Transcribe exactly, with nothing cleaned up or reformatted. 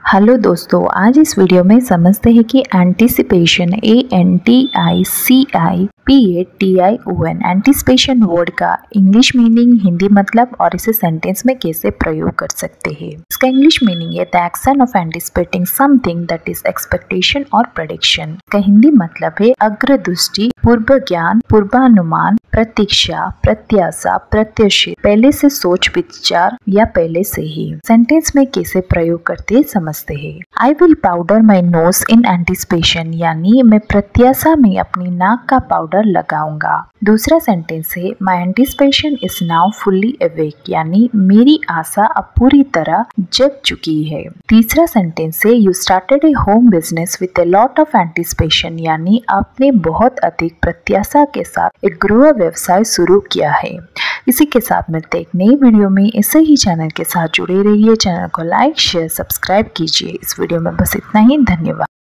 Hello दोस्तों, आज इस वीडियो में समझते हैं कि anticipation A N T I C I P A T I O N anticipation word का इंग्लिश मीनिंग, हिंदी मतलब और इसे सेंटेंस में कैसे प्रयोग कर सकते हैं। इसका इंग्लिश मीनिंग है the action of anticipating something that is expectation और प्रेडिक्शन। इसका हिंदी मतलब है अग्रदृष्टि, पूर्व ज्ञान, पूर्वानुमान, प्रतीक्षा, प्रत्याशा, प्रत्याशित, पहले से सोच विचार या पहले से ही। सेंटेंस में कैसे प्रयोग करते समझते हैं। I will powder my nose in anticipation, यानी मैं प्रत्याशा में अपनी नाक का पाउडर लगाऊंगा। दूसरा सेंटेंस है my anticipation is now fully awake, यानी मेरी आशा अब पूरी तरह जग चुकी है। तीसरा सेंटेंस है you started a home business with a lot of anticipation, यानी आपने बहुत अधिक प्रत्याशा के साथ एक गृह व्यवसाय शुरू किया है। इसी के साथ मिलते एक नई वीडियो में। ऐसे ही चैनल के साथ जुड़े रहिए। चैनल को लाइक शेयर सब्सक्राइब कीजिए। इस वीडियो में बस इतना ही। धन्यवाद।